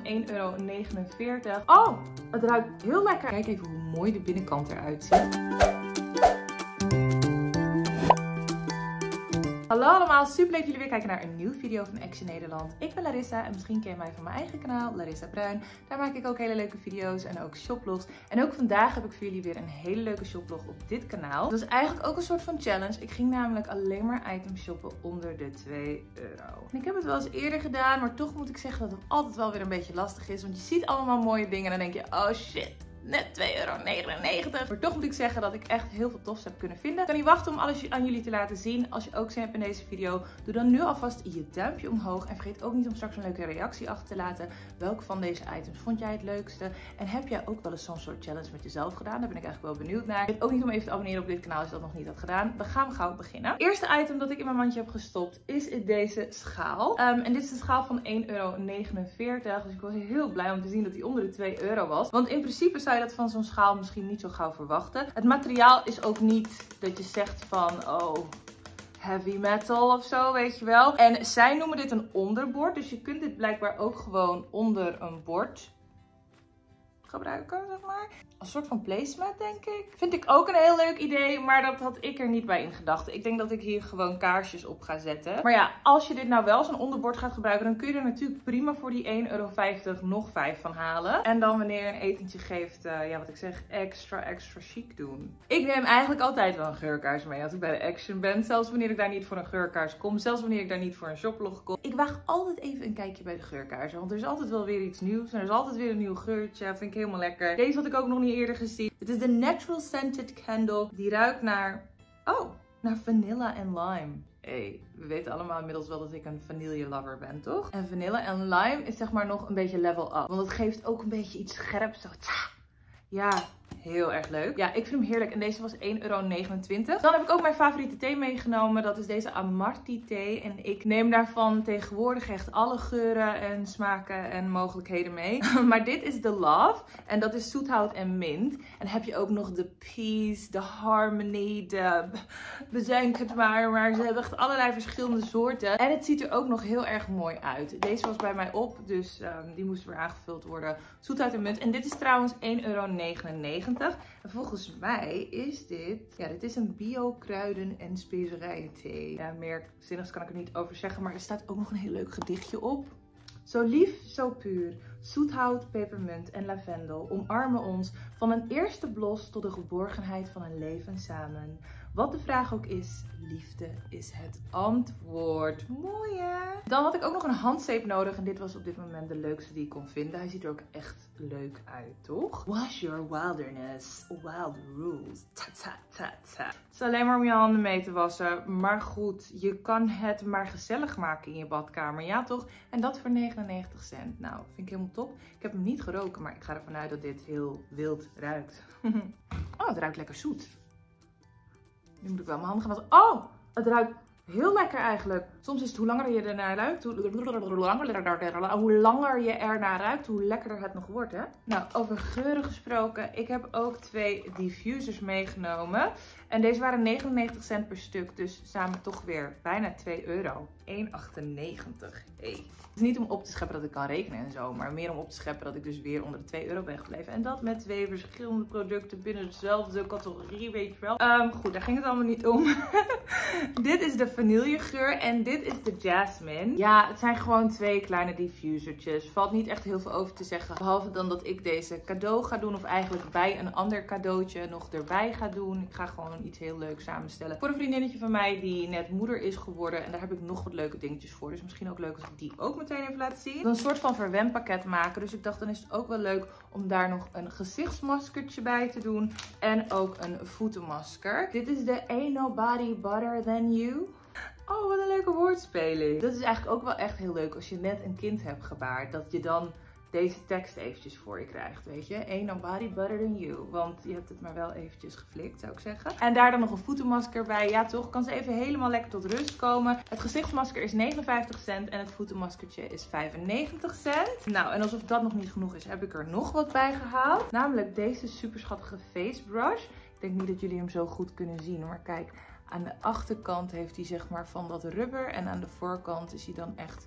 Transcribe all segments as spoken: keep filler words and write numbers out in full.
één euro negenenveertig. Oh, het ruikt heel lekker. Kijk even hoe mooi de binnenkant eruit ziet. Hallo allemaal, super leuk dat jullie weer kijken naar een nieuwe video van Action Nederland. Ik ben Larissa en misschien ken je mij van mijn eigen kanaal, Larissa Bruin. Daar maak ik ook hele leuke video's en ook shopvlogs. En ook vandaag heb ik voor jullie weer een hele leuke shopvlog op dit kanaal. Dat is eigenlijk ook een soort van challenge. Ik ging namelijk alleen maar items shoppen onder de twee euro. En ik heb het wel eens eerder gedaan, maar toch moet ik zeggen dat het altijd wel weer een beetje lastig is. Want je ziet allemaal mooie dingen en dan denk je, oh shit. Net twee euro negenennegentig. Maar toch moet ik zeggen dat ik echt heel veel tofs heb kunnen vinden. Ik kan niet wachten om alles aan jullie te laten zien. Als je ook zin hebt in deze video, doe dan nu alvast je duimpje omhoog. En vergeet ook niet om straks een leuke reactie achter te laten. Welke van deze items vond jij het leukste? En heb jij ook wel eens zo'n soort challenge met jezelf gedaan? Daar ben ik eigenlijk wel benieuwd naar. Vergeet ook niet om even te abonneren op dit kanaal als je dat nog niet had gedaan. We gaan gauw beginnen. Het eerste item dat ik in mijn mandje heb gestopt is deze schaal. Um, en dit is een schaal van één euro negenenveertig. Dus ik was heel blij om te zien dat die onder de twee euro was. Want in principe zou je dat van zo'n schaal misschien niet zo gauw verwachten. Het materiaal is ook niet dat je zegt van, oh, heavy metal of zo, weet je wel. En zij noemen dit een onderbord. Dus je kunt dit blijkbaar ook gewoon onder een bord gebruiken, zeg maar. Een soort van placemat, denk ik. Vind ik ook een heel leuk idee, maar dat had ik er niet bij in gedachten. Ik denk dat ik hier gewoon kaarsjes op ga zetten. Maar ja, als je dit nou wel zo'n onderbord gaat gebruiken, dan kun je er natuurlijk prima voor die één euro vijftig nog vijf van halen. En dan wanneer je een etentje geeft, uh, ja wat ik zeg, extra extra chic doen. Ik neem eigenlijk altijd wel een geurkaars mee als ik bij de Action ben. Zelfs wanneer ik daar niet voor een geurkaars kom. Zelfs wanneer ik daar niet voor een shoplog kom. Ik waag altijd even een kijkje bij de geurkaarsen. Want er is altijd wel weer iets nieuws. En er is altijd weer een nieuw geurtje. Vind ik helemaal lekker. Deze had ik ook nog niet eerder gezien. Het is de Natural Scented Candle. Die ruikt naar, oh, naar vanilla en lime. Hey, we weten allemaal inmiddels wel dat ik een vanille lover ben, toch? En vanilla en lime is zeg maar nog een beetje level up. Want het geeft ook een beetje iets scherps. Zo, ja, heel erg leuk. Ja, ik vind hem heerlijk. En deze was één euro negenentwintig. Dan heb ik ook mijn favoriete thee meegenomen. Dat is deze Amarti thee. En ik neem daarvan tegenwoordig echt alle geuren en smaken en mogelijkheden mee. Maar dit is de Love. En dat is zoethout en mint. En dan heb je ook nog de Peace, de Harmony, de... Bedenk het maar. Maar ze hebben echt allerlei verschillende soorten. En het ziet er ook nog heel erg mooi uit. Deze was bij mij op. Dus um, die moest weer aangevuld worden. Zoethout en mint. En dit is trouwens één euro negenennegentig. En volgens mij is dit, ja, dit is een bio-kruiden- en specerijen-thee. Ja, meer zinnigs kan ik er niet over zeggen, maar er staat ook nog een heel leuk gedichtje op. Zo lief, zo puur, zoethout, pepermunt en lavendel omarmen ons van een eerste blos tot de geborgenheid van een leven samen. Wat de vraag ook is, liefde is het antwoord. Mooi hè? Dan had ik ook nog een handzeep nodig en dit was op dit moment de leukste die ik kon vinden. Hij ziet er ook echt leuk uit, toch? Wash your wilderness, wild rules. Ta ta ta ta. Het is alleen maar om je handen mee te wassen. Maar goed, je kan het maar gezellig maken in je badkamer. Ja toch? En dat voor negenennegentig cent. Nou, vind ik helemaal top. Ik heb hem niet geroken, maar ik ga ervan uit dat dit heel wild ruikt. Oh, het ruikt lekker zoet. Nu moet ik wel mijn handen gaan wassen. Oh, het ruikt heel lekker eigenlijk. Soms is het hoe langer je ernaar ruikt, hoe, hoe, langer, hoe langer je ernaar ruikt, hoe lekkerder het nog wordt, hè? Nou, over geuren gesproken. Ik heb ook twee diffusers meegenomen. En deze waren negenennegentig cent per stuk. Dus samen toch weer bijna twee euro. één achtennegentig. Hey. Het is niet om op te scheppen dat ik kan rekenen en zo. Maar meer om op te scheppen dat ik dus weer onder de twee euro ben gebleven. En dat met twee verschillende producten binnen dezelfde categorie, weet je wel. Um, goed, daar ging het allemaal niet om. Dit is de vanillegeur en dit is de jasmine. Ja, het zijn gewoon twee kleine diffusertjes. Valt niet echt heel veel over te zeggen. Behalve dan dat ik deze cadeau ga doen. Of eigenlijk bij een ander cadeautje nog erbij ga doen. Ik ga gewoon iets heel leuks samenstellen. Voor een vriendinnetje van mij die net moeder is geworden. En daar heb ik nog wat leuke dingetjes voor. Dus misschien ook leuk als ik die ook meteen even laat zien. Een soort van verwendpakket maken. Dus ik dacht dan is het ook wel leuk om daar nog een gezichtsmaskertje bij te doen. En ook een voetenmasker. Dit is de Ain't Nobody Better Than You. Oh, wat een leuke woordspeling. Dat is eigenlijk ook wel echt heel leuk als je net een kind hebt gebaard. Dat je dan deze tekst eventjes voor je krijgt, weet je. Ain't nobody better than you. Want je hebt het maar wel eventjes geflikt, zou ik zeggen. En daar dan nog een voetenmasker bij. Ja, toch? Kan ze even helemaal lekker tot rust komen. Het gezichtsmasker is negenenvijftig cent en het voetenmaskertje is vijfennegentig cent. Nou, en alsof dat nog niet genoeg is, heb ik er nog wat bij gehaald. Namelijk deze super schattige face brush. Ik denk niet dat jullie hem zo goed kunnen zien, maar kijk. Aan de achterkant heeft hij zeg maar van dat rubber en aan de voorkant is hij dan echt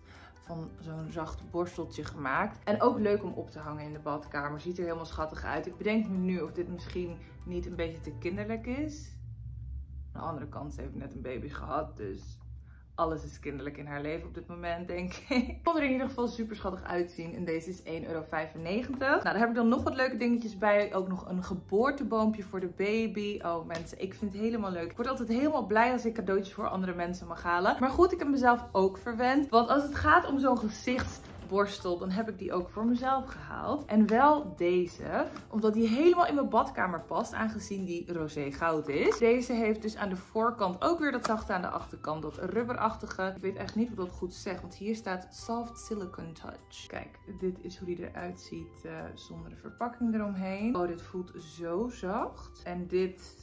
van zo'n zacht borsteltje gemaakt. En ook leuk om op te hangen in de badkamer. Ziet er helemaal schattig uit. Ik bedenk me nu of dit misschien niet een beetje te kinderlijk is. Aan de andere kant, ze heeft net een baby gehad, dus alles is kinderlijk in haar leven op dit moment, denk ik. Ik vond er in ieder geval super schattig uitzien. En deze is één euro vijfennegentig. Nou, daar heb ik dan nog wat leuke dingetjes bij. Ook nog een geboorteboompje voor de baby. Oh mensen, ik vind het helemaal leuk. Ik word altijd helemaal blij als ik cadeautjes voor andere mensen mag halen. Maar goed, ik heb mezelf ook verwend. Want als het gaat om zo'n gezichtsborstel, dan heb ik die ook voor mezelf gehaald. En wel deze, omdat die helemaal in mijn badkamer past, aangezien die roze goud is. Deze heeft dus aan de voorkant ook weer dat zachte, aan de achterkant dat rubberachtige. Ik weet echt niet wat dat goed zegt, want hier staat Soft Silicone Touch. Kijk, dit is hoe die eruit ziet uh, zonder de verpakking eromheen. Oh, dit voelt zo zacht. En dit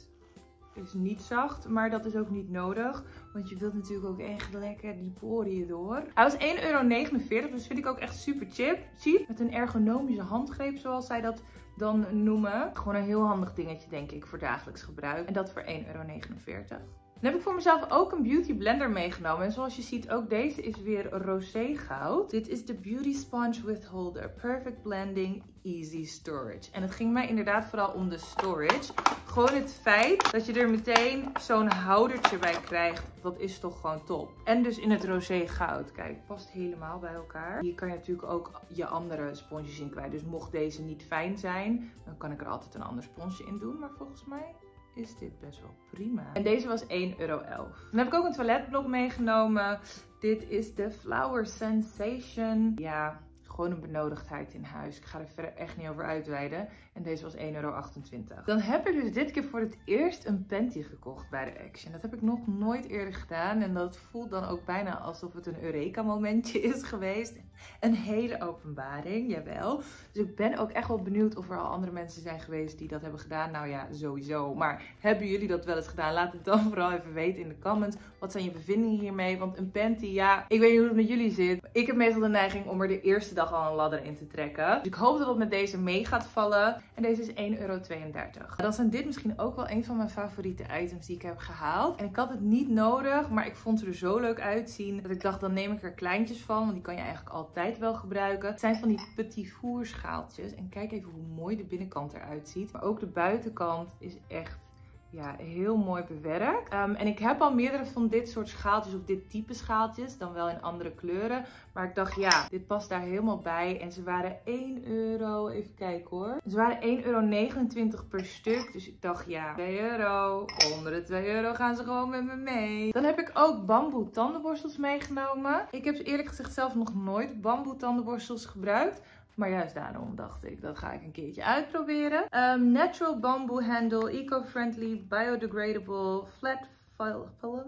is niet zacht, maar dat is ook niet nodig. Want je wilt natuurlijk ook echt lekker die poriën door. Hij was één euro negenenveertig, dus vind ik ook echt super cheap. Cheap. Met een ergonomische handgreep, zoals zij dat dan noemen. Gewoon een heel handig dingetje, denk ik, voor dagelijks gebruik. En dat voor één euro negenenveertig. Dan heb ik voor mezelf ook een beauty blender meegenomen. En zoals je ziet, ook deze is weer roze goud. Dit is de Beauty Sponge Withholder. Perfect blending, easy storage. En het ging mij inderdaad vooral om de storage. Gewoon het feit dat je er meteen zo'n houdertje bij krijgt, dat is toch gewoon top. En dus in het roze goud. Kijk, past helemaal bij elkaar. Hier kan je natuurlijk ook je andere sponsjes in kwijt. Dus mocht deze niet fijn zijn, dan kan ik er altijd een ander sponsje in doen. Maar volgens mij is dit best wel prima. En deze was één euro elf. Dan heb ik ook een toiletblok meegenomen. Dit is de Flower Sensation. Ja, gewoon een benodigdheid in huis. Ik ga er verder echt niet over uitweiden. En deze was één euro achtentwintig. Dan heb ik dus dit keer voor het eerst een panty gekocht bij de Action. Dat heb ik nog nooit eerder gedaan. En dat voelt dan ook bijna alsof het een Eureka momentje is geweest. Een hele openbaring, jawel. Dus ik ben ook echt wel benieuwd of er al andere mensen zijn geweest die dat hebben gedaan. Nou ja, sowieso. Maar hebben jullie dat wel eens gedaan? Laat het dan vooral even weten in de comments. Wat zijn je bevindingen hiermee? Want een panty, ja, ik weet niet hoe het met jullie zit. Ik heb meestal de neiging om er de eerste dag al een ladder in te trekken. Dus ik hoop dat het met deze mee gaat vallen. En deze is één euro tweeëndertig. Dan zijn dit misschien ook wel een van mijn favoriete items die ik heb gehaald. En ik had het niet nodig, maar ik vond ze er zo leuk uitzien dat ik dacht, dan neem ik er kleintjes van. Want die kan je eigenlijk altijd wel gebruiken. Het zijn van die petit four schaaltjes. En kijk even hoe mooi de binnenkant eruit ziet. Maar ook de buitenkant is echt, ja, heel mooi bewerkt. Um, en ik heb al meerdere van dit soort schaaltjes, of dit type schaaltjes, dan wel in andere kleuren. Maar ik dacht, ja, dit past daar helemaal bij. En ze waren één euro, even kijken hoor. Ze waren één euro negenentwintig per stuk. Dus ik dacht, ja, twee euro. Onder de twee euro gaan ze gewoon met me mee. Dan heb ik ook bamboe tandenborstels meegenomen. Ik heb eerlijk gezegd zelf nog nooit bamboe tandenborstels gebruikt. Maar juist daarom dacht ik, dat ga ik een keertje uitproberen. Um, natural bamboo handle, eco-friendly, biodegradable, flat file.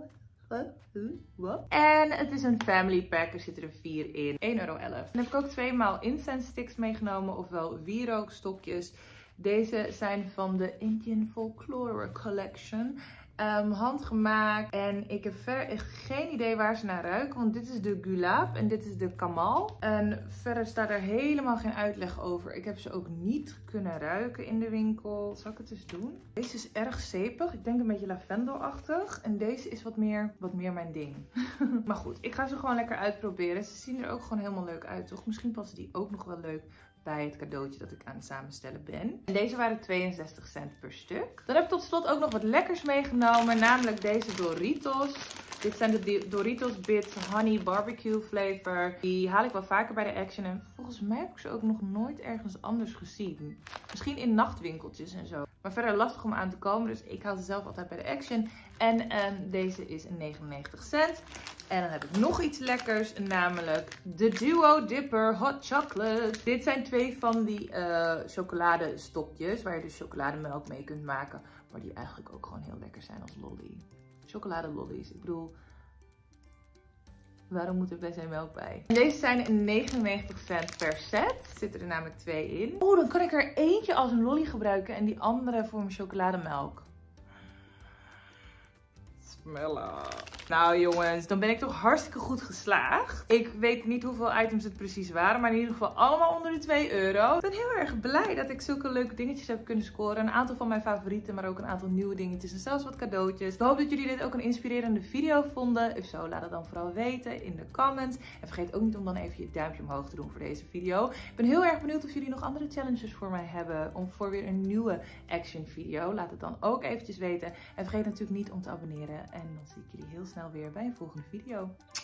What? En het is een family pack, er zitten er vier in. één euro elf. Dan heb ik ook twee maal incense sticks meegenomen, ofwel wierookstokjes. Deze zijn van de Indian Folklore Collection. Um, handgemaakt. En ik heb verder echt geen idee waar ze naar ruiken. Want dit is de Gulab en dit is de Kamal. En verder staat er helemaal geen uitleg over. Ik heb ze ook niet kunnen ruiken in de winkel. Zal ik het eens doen? Deze is erg zeepig. Ik denk een beetje lavendelachtig. En deze is wat meer, wat meer mijn ding. Maar goed, ik ga ze gewoon lekker uitproberen. Ze zien er ook gewoon helemaal leuk uit, toch? Misschien passen die ook nog wel leuk bij het cadeautje dat ik aan het samenstellen ben. En deze waren tweeënzestig cent per stuk. Dan heb ik tot slot ook nog wat lekkers meegenomen. Namelijk deze Doritos. Dit zijn de Doritos Bits Honey Barbecue Flavor. Die haal ik wel vaker bij de Action. En volgens mij heb ik ze ook nog nooit ergens anders gezien. Misschien in nachtwinkeltjes en zo. Maar verder lastig om aan te komen. Dus ik haal ze zelf altijd bij de Action. En um, deze is negenennegentig cent. En dan heb ik nog iets lekkers. Namelijk de Duo Dipper Hot Chocolate. Dit zijn twee van die uh, chocoladestokjes. Waar je dus chocolademelk mee kunt maken. Maar die eigenlijk ook gewoon heel lekker zijn als lolly. Chocoladelollies. Ik bedoel, waarom moet er bij zijn melk bij? En deze zijn negenennegentig cent per set. Er zitten er namelijk twee in. Oh, dan kan ik er eentje als een lolly gebruiken. En die andere voor mijn chocolademelk. Smellen. Nou jongens, dan ben ik toch hartstikke goed geslaagd. Ik weet niet hoeveel items het precies waren, maar in ieder geval allemaal onder de twee euro. Ik ben heel erg blij dat ik zulke leuke dingetjes heb kunnen scoren. Een aantal van mijn favorieten, maar ook een aantal nieuwe dingetjes en zelfs wat cadeautjes. Ik hoop dat jullie dit ook een inspirerende video vonden. If zo, laat het dan vooral weten in de comments. En vergeet ook niet om dan even je duimpje omhoog te doen voor deze video. Ik ben heel erg benieuwd of jullie nog andere challenges voor mij hebben om voor weer een nieuwe action video. Laat het dan ook eventjes weten. En vergeet natuurlijk niet om te abonneren. En dan zie ik jullie heel snel weer bij een volgende video.